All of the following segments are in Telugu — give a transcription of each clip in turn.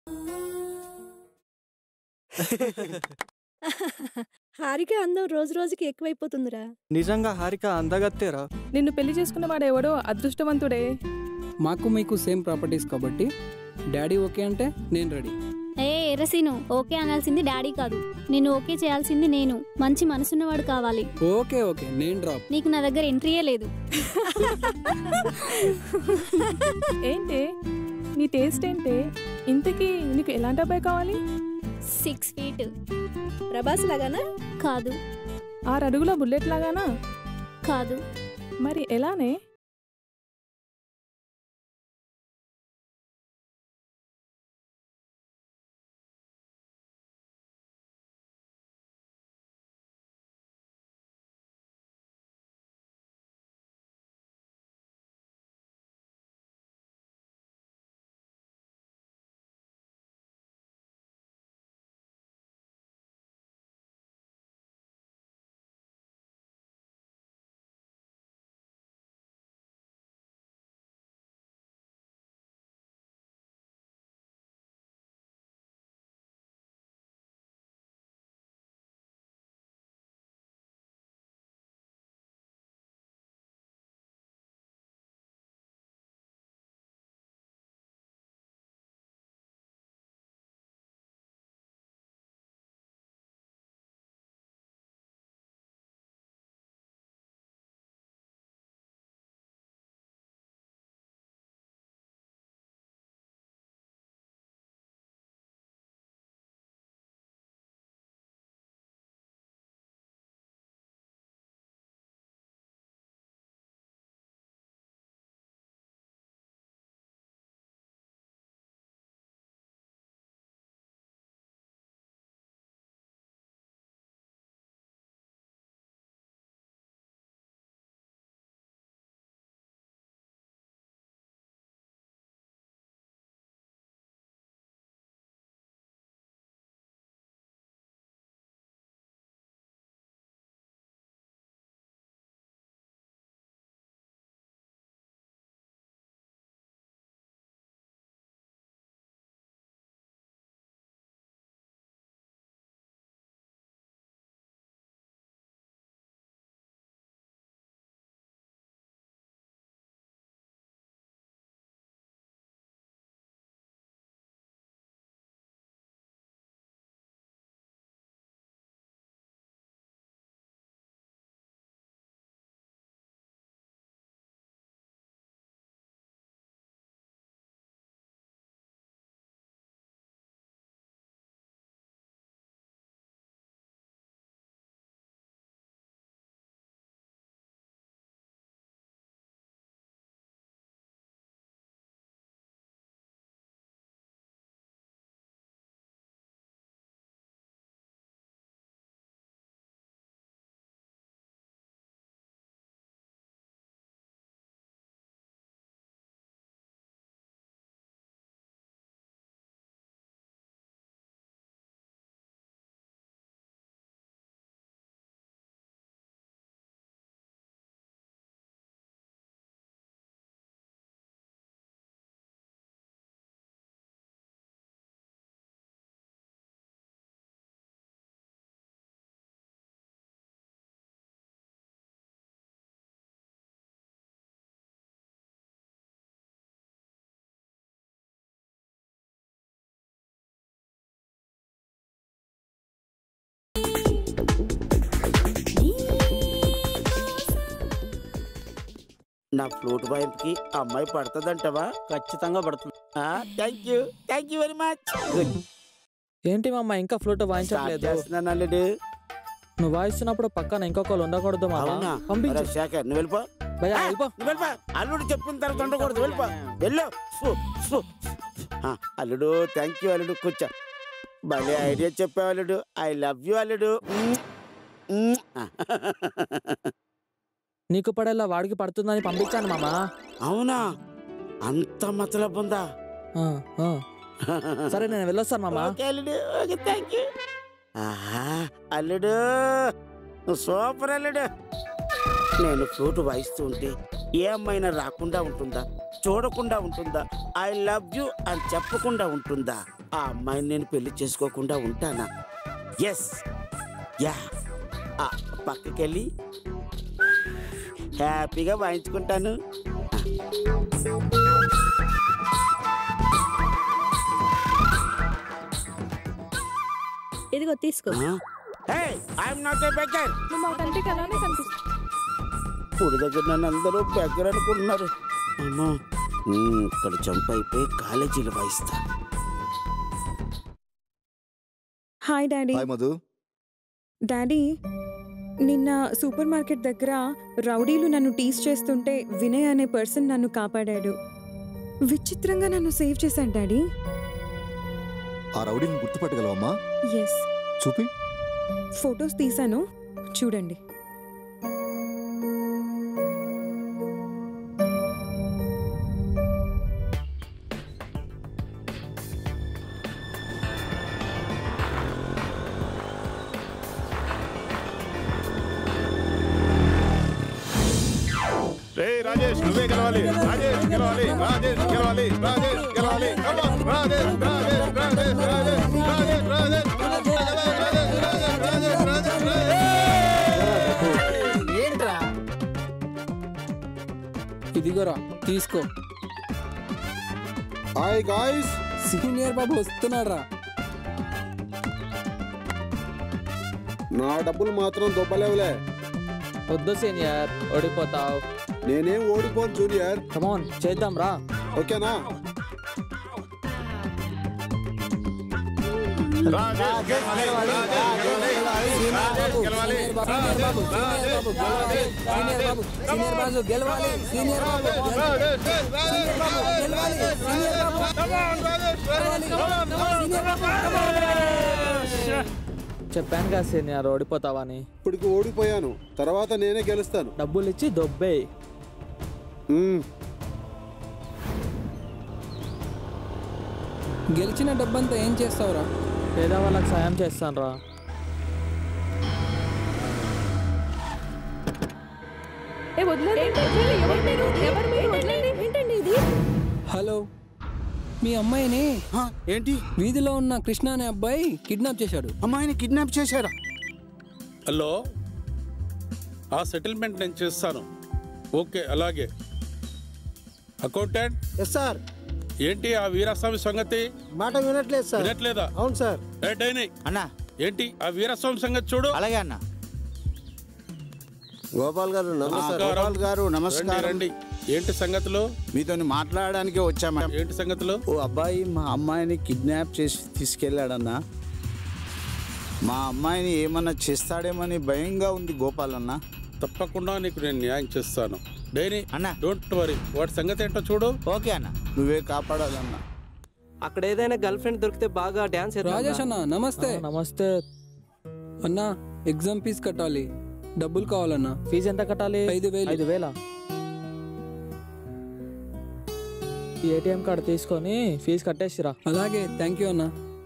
హారిక అందం రోజు రోజుకి ఎక్కువైపోతుందిరా. నిజంగా హారిక అందగత్తేరా. నిన్ను పెళ్లి చేసుకున్న వాడెవడో అదృష్టవంతుడే. మాకు మీకు సేమ్ ప్రాపర్టీస్ కాబట్టి డాడీ ఓకే అంటే నేను రెడీ. ఎరసీను ఓకే అనాల్సింది డాడీ కాదు, నిన్ను ఓకే చేయాల్సింది నేను. మంచి మనసున్నవాడు కావాలి. ఓకే ఓకే నేను డ్రాప్. నీకు నా దగ్గర ఎంట్రీయే లేదు. ఏంటే నీ టేస్ట్ ఏంటే? ఇంతకీ నీకు ఎలాంటి అబ్బాయి కావాలి? 6 feet. ప్రభాస్ లాగానా? కాదు. 6 అడుగుల బుల్లెట్ లాగానా? కాదు. మరి ఎలానే? నా ఫ్లూట్ వైపుకి అమ్మాయి పడుతుందంటవా? ఖచ్చితంగా పడుతుంది. Thank you very much. ఏంటి మామ ఇంకా ఫ్లూట్ వాయించట్లేదు? అల్లుడు నువ్వు వాయిస్తున్నప్పుడు పక్కన ఇంకొకరు ఉండకూడదు మామ. పంపించు. శేఖర్ నువ్వు వెళ్ళిపో. అల్లుడు చెప్పిన తర్వాత ఉండకూడదు. వెళ్ళిపో వెళ్ళు. అల్లుడు థ్యాంక్ యూ అల్లుడు. కూర్చో. భలే ఐడియా చెప్పావు అల్లుడు. ఐ లవ్ యూ అల్లుడు. నీకు పడేలా వాడికి పడుతుందని పంపించాను మామ. అవునా? అంత మతలబ్ ఉందా? సరే నేను వెళ్ళొస్తాను మామ. అల్లుడు సూపర్ అల్లుడు. నేను ఫ్లూట్ వాయిస్తూ ఉంటే ఏ అమ్మాయినా రాకుండా ఉంటుందా? చూడకుండా ఉంటుందా? ఐ లవ్ యూ అని చెప్పకుండా ఉంటుందా? ఆ అమ్మాయిని నేను పెళ్లి చేసుకోకుండా ఉంటానా? ఎస్, యా, పక్కకెళ్ళి హ్యాపీగా వాయించుకుంటాను. ఇదిగో తీసుకో. I'm not a beggar. నువ్వు మా కంటికి అలానే కనిపిస్తుంది. ఇప్పుడు దగ్గర నన్ను అందరూ బెగ్గర్ అనుకుంటున్నారు. అమ్మా, ఇక్కడ జంప్ అయిపోయి కాలేజీలు వాయిస్తా. Hi daddy. Hi Madhu. Daddy, నిన్న సూపర్ మార్కెట్ దగ్గర రౌడీలు నన్ను టీస్ చేస్తుంటే వినయ్ అనే పర్సన్ నన్ను కాపాడాడు. విచిత్రంగా నన్ను సేవ్ చేశాడు డాడీ. ఆ రౌడీని గుర్తుపట్టగలవమ్మా? ఎస్, చూపి. ఫొటోస్ తీశాను, చూడండి. రాజేష్ నువ్వే గెలవాలి. రాజేష్ గెలవాలి. రాజేష్ గెలవాలి. రాజేష్ గెలవాలి. రాజేష్ రాజేష్ రాజేష్ రాజేష్ రాజేష్ ఏంట్రా? ఇదిగోరా తీసుకో. Hi guys. సీనియర్ బాబు వస్తున్నాడు రా. నా డబ్బులు మాత్రం దొబ్బలేవులే. వద్దు సీనియర్, ఓడిపోతావు. నేనేం ఓడిపోను జూనియర్. కమాన్ చేద్దాం రా. ఓకేనా? రాజేష్ గెలవాలి. రాజేష్ గెలవాలి. సీనియర్ బాబు గెలవాలి. సీనియర్ బాబు చెప్పాను కదా సీనియర్, ఓడిపోతావని. ఇప్పటికి ఓడిపోయాను, తర్వాత నేనే గెలుస్తాను. డబ్బులు ఇచ్చి దొబ్బే. గెలిచిన డబ్బంతా ఏం చేస్తావురా? పేదవాళ్ళకి సాయం చేస్తాను రా. ఏంటండి ఇది? హలో, మీ అమ్మాయిని ఏంటి? వీధిలో ఉన్న కృష్ణ అనే అబ్బాయి కిడ్నాప్ చేశాడు. అమ్మాయిని కిడ్నాప్ చేశారా? హలో, ఆ సెటిల్మెంట్ నేను చేస్తాను. ఓకే, అలాగే. అకౌంటెంట్. Yes sir. ఏంటి ఆ వీరస్వామి సంగతి? మాట వినట్లేదు సార్. వినట్లేదా? అవును సార్. అన్నా, ఏంటి ఆ వీరస్వామి సంగతి చూడు. అలాగే అన్న. గోపాల్ గారు నమస్కారం. గోపాల్ గారు నమస్కారం. రండి. ఏంటి సంగతులు? మీతో మాట్లాడడానికి వచ్చామా? ఏంటి సంగతులు? ఓ అబ్బాయి మా అమ్మాయిని కిడ్నాప్ చేసి తీసుకెళ్లాడన్నా. మా అమ్మాయిని ఏమన్నా చేస్తాడేమని భయంగా ఉంది గోపాల్ అన్న. తప్పకుండా నీకు నేను న్యాయం చేస్తాను. డైనీ అన్న, డోంట్ వరీ, వాటి సంగతి ఏంటో చూడు. ఓకే అన్న, నువ్వే కాపాడాలన్నా. అక్కడ ఏదైనా గర్ల్ ఫ్రెండ్ దొరికితే బాగా డాన్స్ రాజేష్ అన్న నమస్తే. నమస్తే అన్నా, ఎగ్జామ్ ఫీజు కట్టాలి, డబ్బులు కావాలన్నా. ఫీజు ఎంత కట్టాలి? 5,000. 5,000. ఏటీఎం కార్డు తీసుకొని ఫీజు కట్టేసిరా. అలాగే, థ్యాంక్ యూ అన్నా.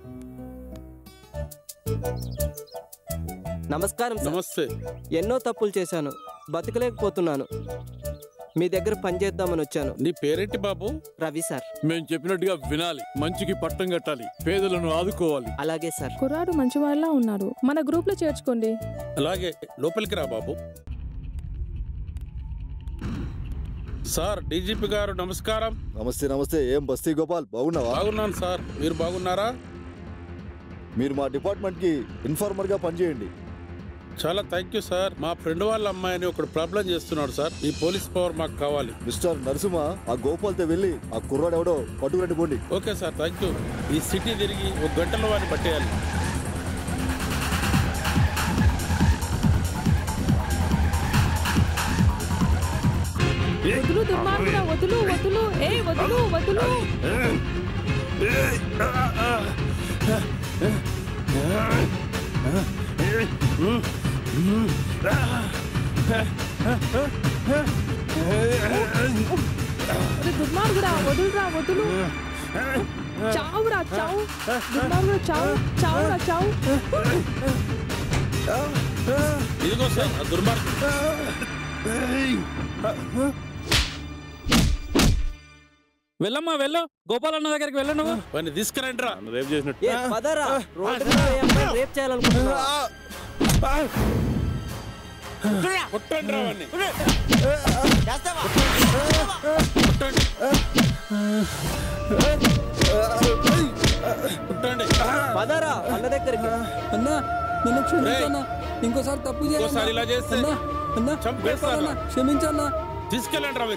నమస్కారం సార్. నమస్తే. ఎన్నో తప్పులు చేశాను, బతకలేకపోతున్నాను. మీ దగ్గర పని చేద్దామని వచ్చాను. నీ పేరేంటి బాబు? రవి సార్. మేము చెప్పినట్టుగా వినాలి, మంచికి పట్టం కట్టాలి, పేదలను ఆదుకోవాలి. అలాగే సార్. కుర్రాడు మంచివాళ్ళ ఉన్నాడు, మన గ్రూప్ లో చేర్చుకోండి. అలాగే, లోపలికి రా బాబు. సార్, డీజీపీ గారు నమస్కారం. నమస్తే. నమస్తే. ఏం బస్తీ గోపాల్, బాగున్నావా? బాగున్నాను సార్, మీరు బాగున్నారా? మీరు మా డిపార్ట్మెంట్ కి ఇన్ఫార్మర్ గా పనిచేయండి. చాలా థ్యాంక్ యూ సార్. మా ఫ్రెండ్ వాళ్ళ అమ్మాయిని ఒకడు ప్రాబ్లం చేస్తున్నాడు సార్. ఈ పోలీస్ పవర్ మాకు కావాలి. మిస్టర్ నరసింహ, ఆ గోపాల్తో వెళ్ళి ఆ కుర్రాడు ఎవడో పట్టుకురండి పోండి. Okay sir, thank you. ఈ సిటీ తిరిగి 1 గంటలో వాడిని పట్టేయాలి. వదులు దుర్మార్గుడా, వదులు వదులు, ఏ వదులు వదులు. దుర్మార్గుడా, వదులురా వదులు. చావురా చావు, దుర్మార్గుడా చావు, చావురా చావు. ఇదిగో సార్ ఆ దుర్మార్గుడు. వెళ్ళమ్మా వెళ్ళు గోపాలన్న దగ్గరికి వెళ్ళు నువ్వు వాడిని తీసుకురండి రా రేపు చేసినట్టు ఏ పదరా రోడ్డు మీద ఏ అమ్మాయిని రేప్ చేయాలనుకుంటున్నా కొట్టండి రా వాడిని కొట్టండి పదరా అన్న దగ్గరికి. అన్నా నన్ను క్షమించన్నా, ఇంకోసారి తప్పు ఇంకోసారి ఇలా చేయాలి చేస్తే అన్నా. అన్నా చంపేస్తాను. క్షమించన్నా. తీసుకెళ్ళండి రా